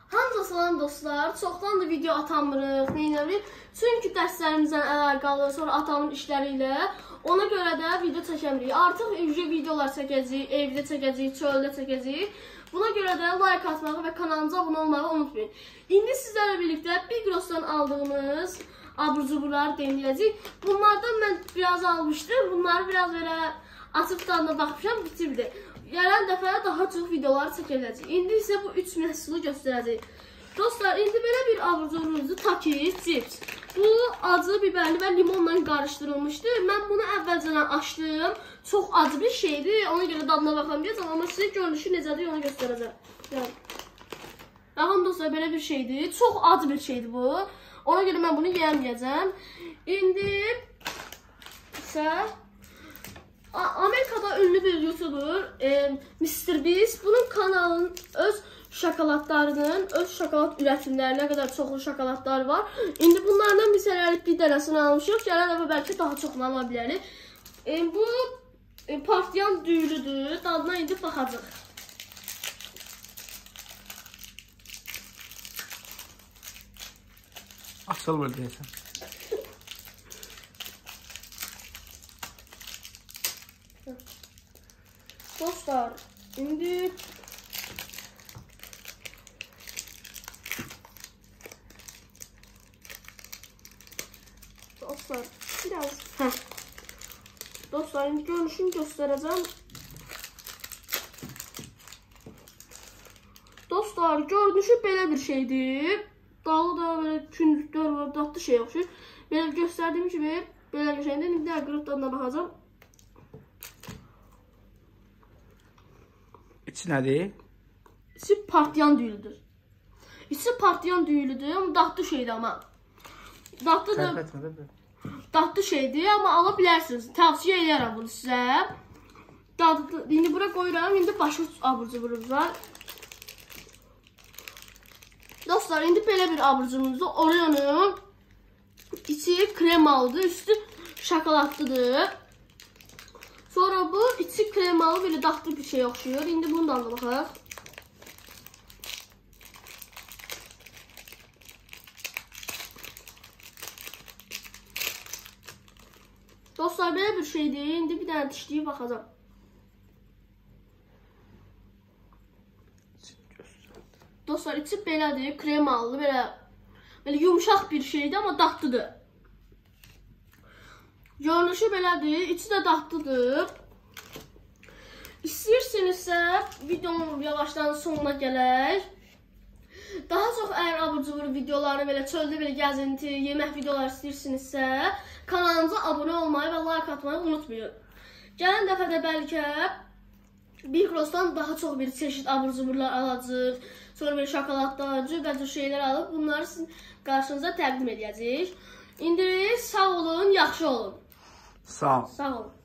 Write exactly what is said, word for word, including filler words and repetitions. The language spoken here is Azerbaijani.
Hamza salam dostlar, çoxdan da video atamırıq, neynəvirik? Çünki dərslərimizdən əlaqəli, sonra atamın işləri ilə ona görə də video çəkəmirik. Artıq ücə videolar çəkəcəyik, evdə çəkəcəyik, çöldə çəkəcəyik. Buna görə də like atmağı və kanalımıza abunə olmağı unutmayın. İndi sizlərlə birlikdə Bigros'tan aldığımız abur-cuburları deneyəcəyik. Bunlardan mən biraz almışdım, bunları biraz belə açıb tadına baxmışam, bitirdi. Gələn dəfə daha çox videolar çəkiləcək. İndi isə bu üç məhsulu göstərəcək. Dostlar, indi belə bir abur-cuburumuzdur, Takis cips. Bu acı, biberli və limonla qarışdırılmışdı. Mən bunu əvvəlcədən açdım. Çox acı bir şeydir, ona görə dadına baxamayacağım. Amma sizə görünüşü necədir, onu göstərəcəm. Baxın dostlar, belə bir şeydir. Çox acı bir şeydir bu. Ona görə mən bunu yeyəməyəcəm. İndi isə Amerikada ünlü bir YouTuber e, mister Beast. Bunun kanalının öz şokoladlarının, öz şokolad üretimlerine kadar çoxlu şokoladlar var. İndi bunlardan biz hələlik bir dənəsini almışıq. Gələn dəfə bəlkə daha çoxunu ala bilərik. E, bu e, partlayan düylüdür. Dadına indi baxacaq. Açılmır deyəsən. Dostlar, indi Dostlar, biraz hə. Dostlar, indi görünüşünü göstərəcəm. Dostlar, görünüşü belə bir şeydir. Dalı da belə kündüklər var, dadlı şey oxşur. Belə göstərdiyim kimi belə bir şeydir. İndi də qırıb dadına baxacağam. İçi nədir? İçi partlayan düylüdür. İçi partlayan düylüdür, amma dadlı şeydir amma. Dadlı da dadlı şeydir, amma ala bilərsiniz. Tavsiyə edərəm bunu sizə. Dadlı. İndi bura qoyuram. İndi başqa abur-cuburumuz var. Dostlar, indi belə bir abur-cuburumuzdur. Oreo'nun içi kremalıdır, üstü şokoladlıdır. Sonra bu içi kremalı böyle dadlı bir şey oxşuyur. İndi bundan da baxaq. Dostlar, belə bir şeydir. İndi bir dənə dişləyib baxacağam. Dostlar, içi belədir, kremalı, belə belə yumuşaq bir şeydir, amma dadlıdır. Görünüşü belədir, içi də dadlıdır. İstəyirsinizsə, videonun yavaşdan sonuna gələk. Daha çox əgər abur-cubur videoları, belə çöldə belə gəzinti, yemək videoları istəyirsinizsə, kanalımıza abunə olmayı və like atmayı unutmayın. Gələn dəfə də bəlkə Bigros'tan daha çox bir çeşit abur-cuburlar alacaq. Sonra bir şokoladlar, cürbəcür şeylər alıb bunları sizin qarşınıza təqdim edəcəyik. İndi sağ olun, yaxşı olun. Sağ ol. Sağ olun.